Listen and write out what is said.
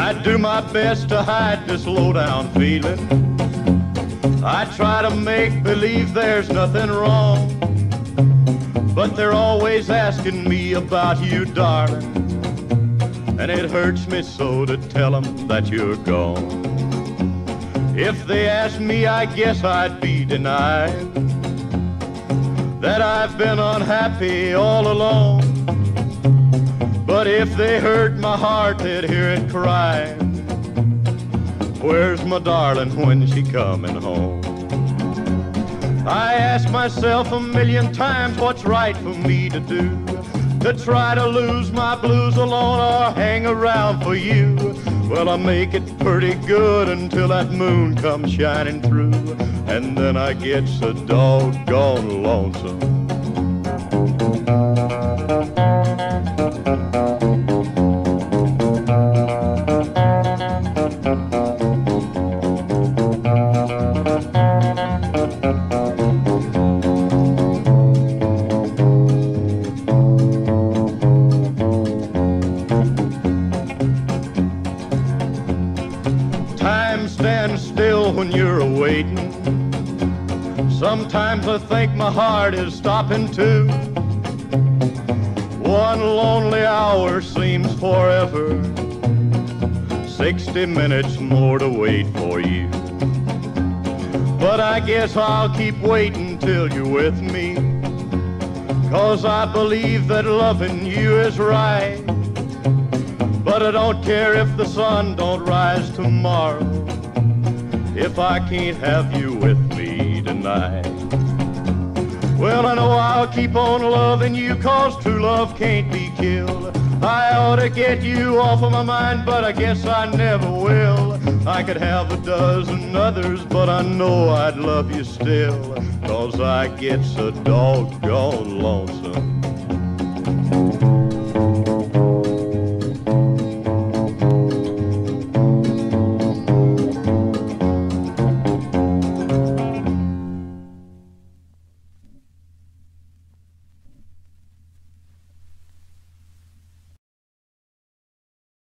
I do my best to hide this low-down feeling. I try to make believe there's nothing wrong, but they're always asking me about you, darling, and it hurts me so to tell them that you're gone. If they asked me, I guess I'd be denied that I've been unhappy all along. But if they heard my heart, they'd hear it cry, where's my darling when she coming home? I ask myself a million times what's right for me to do, to try to lose my blues alone or hang around for you. Well, I make it pretty good until that moon comes shining through, and then I get so doggone lonesome. Time stands still when you're awaiting. Sometimes I think my heart is stopping too. One lonely hour seems forever, 60 minutes more to wait for you. But I guess I'll keep waiting till you're with me, 'cause I believe that loving you is right. But I don't care if the sun don't rise tomorrow, if I can't have you with me tonight. Well, I know I'll keep on loving you, 'cause true love can't be killed. I ought to get you off of my mind, but I guess I never will. I could have a dozen others, but I know I'd love you still, 'cause I get so doggone lonesome.